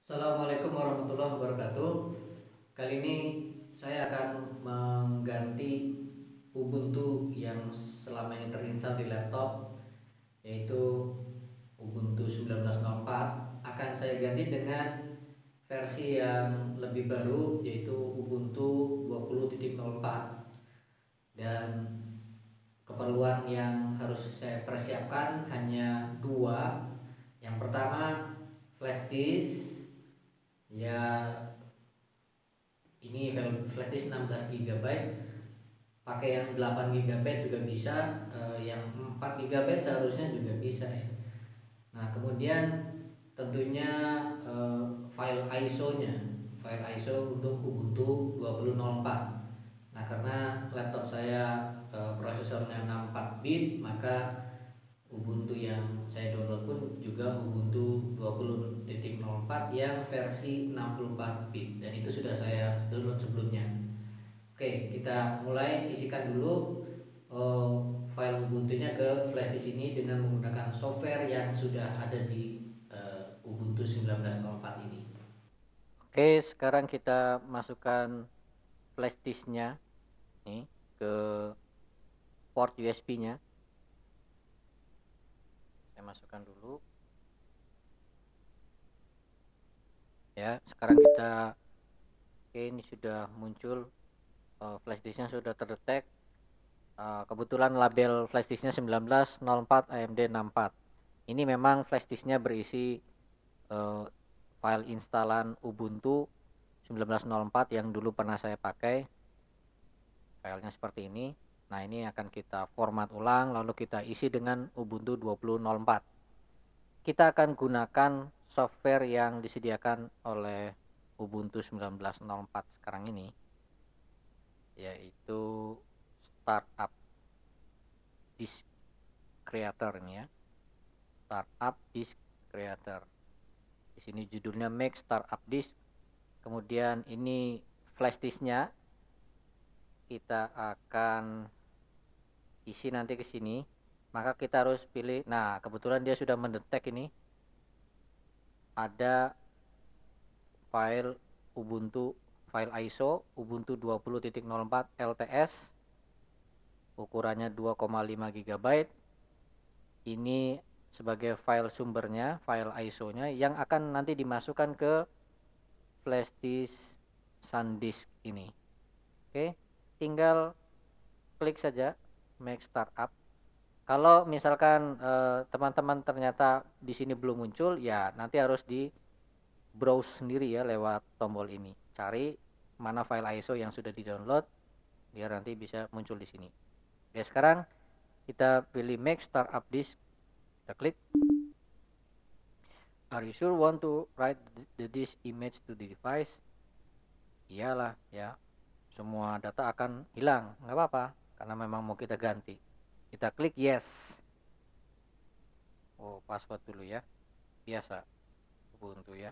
Assalamualaikum warahmatullahi wabarakatuh. Kali ini saya akan mengganti Ubuntu yang selama ini terinstal di laptop, yaitu Ubuntu 19.04. Akan saya ganti dengan versi yang lebih baru, yaitu Ubuntu 20.04. Dan keperluan yang harus saya persiapkan hanya dua. Yang pertama, flash disk. Ya, ini flash disk 16 GB, pakai yang 8 GB juga bisa, yang 4 GB seharusnya juga bisa ya. Nah, kemudian tentunya file ISO-nya, file ISO untuk Ubuntu 20.04. Nah, karena laptop saya prosesornya 64 bit, maka Ubuntu yang saya download pun juga Ubuntu 20.04 yang versi 64 bit, dan itu sudah saya download sebelumnya. Oke, kita mulai. Isikan dulu uh, file Ubuntunya ke flash disk ini dengan menggunakan software yang sudah ada di Ubuntu 19.04 ini. Oke, sekarang kita masukkan flash disknya nih ke port USB-nya. Saya masukkan dulu. Ya, sekarang kita, oke, ini sudah muncul, flash disknya sudah terdetek. Kebetulan label flash disknya 19.04 AMD 64. Ini memang flash disknya berisi file instalan Ubuntu 19.04 yang dulu pernah saya pakai. Filenya seperti ini. Nah, ini akan kita format ulang, lalu kita isi dengan Ubuntu 20.04. Kita akan gunakan software yang disediakan oleh Ubuntu 19.04 sekarang ini, yaitu Startup Disk Creator ini ya. Startup Disk Creator. Di sini judulnya Make Startup Disk. Kemudian ini flash disknya kita akan isi nanti ke sini. Maka kita harus pilih. Nah, kebetulan dia sudah mendetek ini. Ada file Ubuntu, file ISO Ubuntu 20.04 LTS, ukurannya 2,5 GB. Ini sebagai file sumbernya, file ISO-nya yang akan nanti dimasukkan ke flash disk SanDisk ini. Oke, tinggal klik saja Make Startup. Kalau misalkan teman-teman ternyata di sini belum muncul, ya nanti harus di browse sendiri ya lewat tombol ini. Cari mana file ISO yang sudah di-download biar nanti bisa muncul di sini. Oke, sekarang kita pilih Make Startup Disk. Kita klik. Are you sure want to write the disk image to the device? Iyalah ya, semua data akan hilang, nggak apa-apa karena memang mau kita ganti. Kita klik yes. Oh, password dulu ya, biasa Ubuntu ya.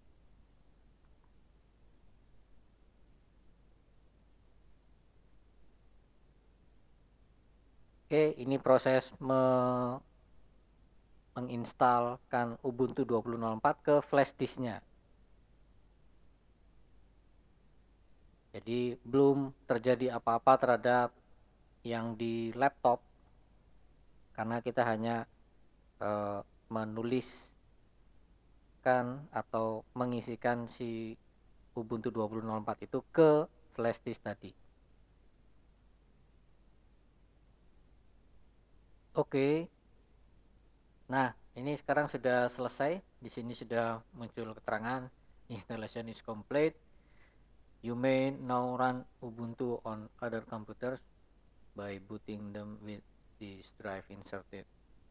Oke, ini proses menginstalkan Ubuntu 20.04 ke flash disknya. Jadi belum terjadi apa-apa terhadap yang di laptop karena kita hanya menuliskan atau mengisikan si Ubuntu 20.04 itu ke flash disk tadi. Oke. Nah, ini sekarang sudah selesai. Di sini sudah muncul keterangan installation is complete. You may now run Ubuntu on other computers by booting them with this drive inserted.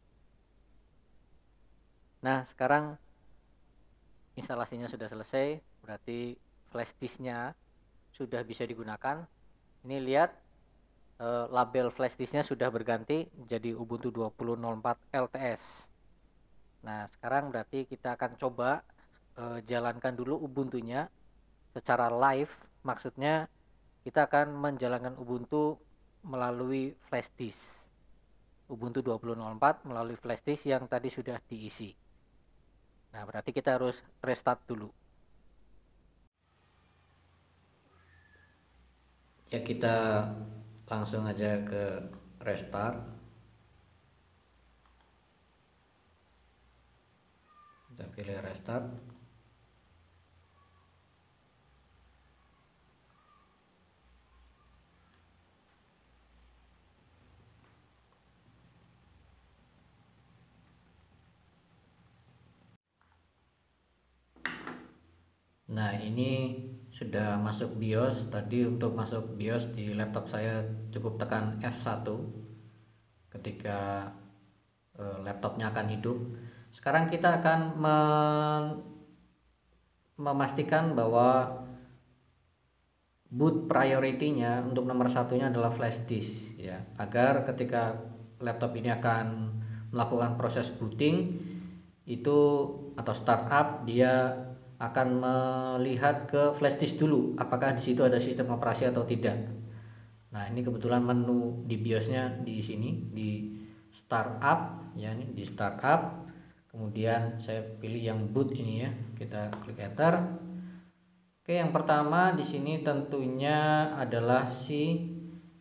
Nah, sekarang instalasinya sudah selesai, berarti flash disknya sudah bisa digunakan. Ini lihat, label flash disknya sudah berganti jadi Ubuntu 20.04 LTS. Nah, sekarang berarti kita akan coba jalankan dulu Ubuntunya secara live. Maksudnya kita akan menjalankan Ubuntu melalui flash disk. Ubuntu 20.04 melalui flash disk yang tadi sudah diisi. Nah, berarti kita harus restart dulu. ya kita langsung aja ke restart. Kita pilih restart. Nah, ini sudah masuk BIOS. Tadi untuk masuk BIOS di laptop saya cukup tekan F1 ketika laptopnya akan hidup. Sekarang kita akan memastikan bahwa boot priority-nya untuk nomor satunya adalah flash disk ya, agar ketika laptop ini akan melakukan proses booting itu atau startup, dia akan melihat ke flash disk dulu apakah di situ ada sistem operasi atau tidak. Nah, ini kebetulan menu di BIOS-nya di sini di startup ya, ini di startup. Kemudian saya pilih yang boot ini ya. Kita klik enter. Oke, yang pertama di sini tentunya adalah si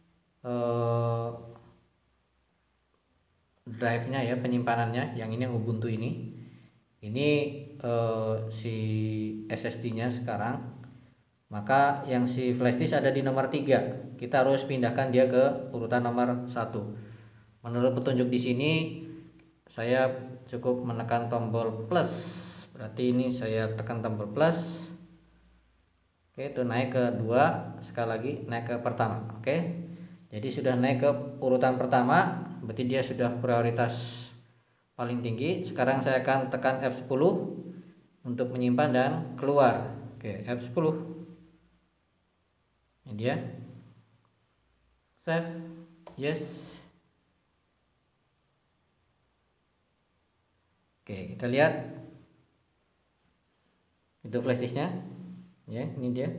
drive-nya ya, penyimpanannya. Yang ini yang Ubuntu ini. Ini si SSD-nya sekarang. Maka yang si flash disk ada di nomor 3. Kita harus pindahkan dia ke urutan nomor 1. Menurut petunjuk di sini saya cukup menekan tombol plus. Berarti ini saya tekan tombol plus. Oke, itu naik ke 2, sekali lagi naik ke pertama. Oke. Jadi sudah naik ke urutan pertama, berarti dia sudah prioritas paling tinggi. Sekarang saya akan tekan F10 untuk menyimpan dan keluar. Oke, F10. Ini dia. Save. Yes. Oke, kita lihat. Itu flash disknya. Ya, ini dia.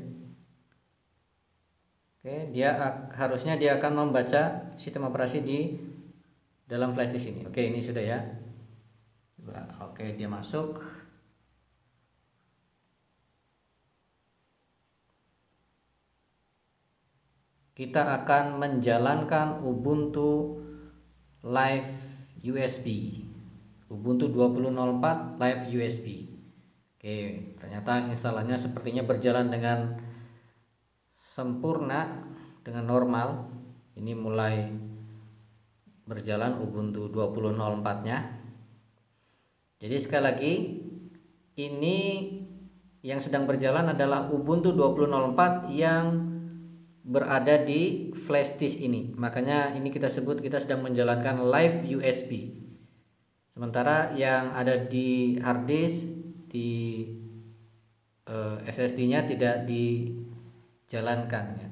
Oke, harusnya dia akan membaca sistem operasi di dalam flash disk ini. Oke, ini sudah ya. Oke, dia masuk. Kita akan menjalankan Ubuntu Live USB. Ubuntu 20.04 Live USB. Oke, ternyata instalannya sepertinya berjalan dengan sempurna, dengan normal. Ini mulai berjalan Ubuntu 20.04-nya. Jadi sekali lagi, ini yang sedang berjalan adalah Ubuntu 20.04 yang berada di flash disk ini. Makanya ini kita sebut kita sedang menjalankan live USB. Sementara yang ada di hard disk, di SSD-nya tidak dijalankan ya.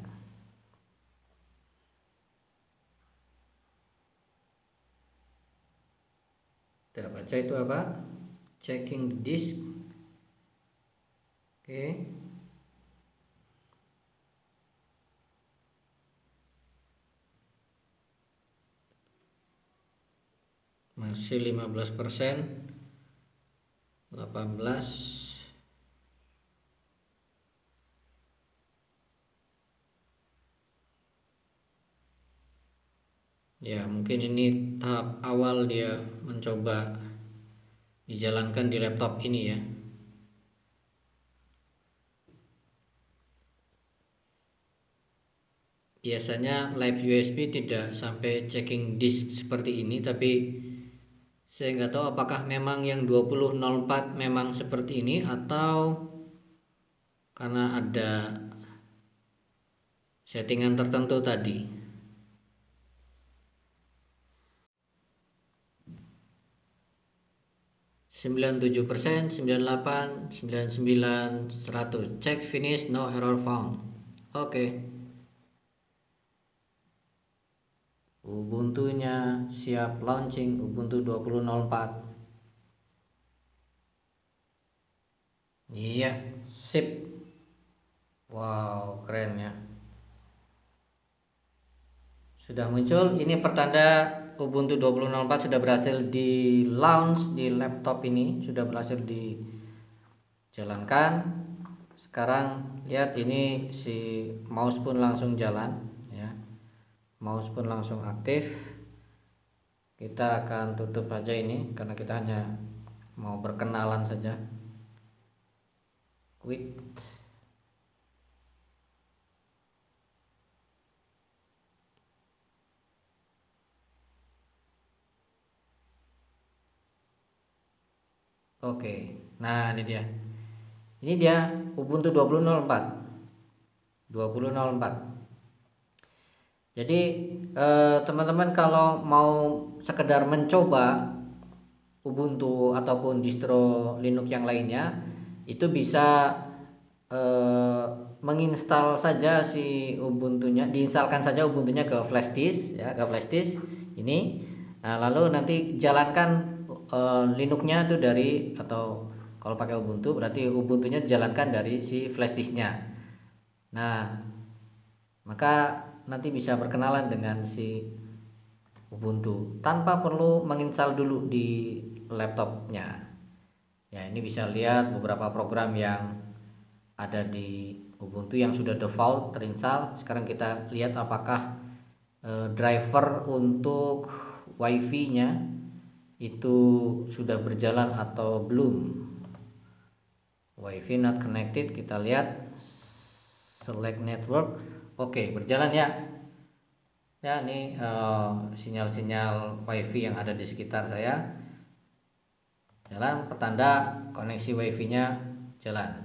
Kita baca itu apa? Checking the disk. Oke. Masih 15%. 18. Ya, mungkin ini tahap awal dia mencoba dijalankan di laptop ini ya. Biasanya live USB tidak sampai checking disk seperti ini, tapi saya nggak tahu apakah memang yang 20.04 memang seperti ini atau karena ada settingan tertentu tadi. %, 98, 99, 100. Check finish, no error found. Oke. Ubuntu-nya siap launching, Ubuntu 20.04. Iya, sip. Wow, keren ya. Sudah muncul, ini pertanda Ubuntu 20.04 sudah berhasil di launch di laptop ini, sudah berhasil dijalankan. sekarang lihat ini si mouse pun langsung jalan ya, mouse pun langsung aktif. Kita akan tutup saja ini karena kita hanya mau berkenalan saja. Quit. Oke, nah ini dia. Ini dia Ubuntu 20.04. 20.04. Jadi teman-teman kalau mau sekedar mencoba Ubuntu ataupun distro Linux yang lainnya, itu bisa menginstal saja si Ubuntunya, diinstalkan saja Ubuntunya ke flash disk ya, ke flash disk ini. Nah, lalu nanti jalankan Linuxnya itu dari, atau kalau pakai Ubuntu berarti Ubuntunya jalankan dari si flash disknya. Nah, maka nanti bisa berkenalan dengan si Ubuntu tanpa perlu menginstal dulu di laptopnya. Ya, ini bisa lihat beberapa program yang ada di Ubuntu yang sudah default terinstall. Sekarang kita lihat apakah driver untuk WiFi-nya itu sudah berjalan atau belum. WiFi not connected, kita lihat select network. Oke, berjalan ya. Ya, ini sinyal-sinyal WiFi yang ada di sekitar saya jalan, pertanda koneksi WiFi-nya jalan.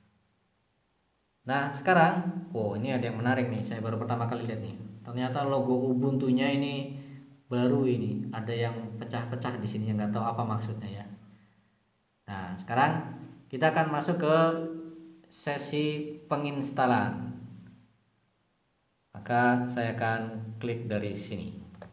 Nah, sekarang, ini ada yang menarik nih. Saya baru pertama kali lihat nih. Ternyata logo Ubuntu-nya ini baru ini. Ada yang pecah-pecah di sini yang nggak tahu apa maksudnya ya. Nah, sekarang kita akan masuk ke sesi penginstalan. Maka saya akan klik dari sini.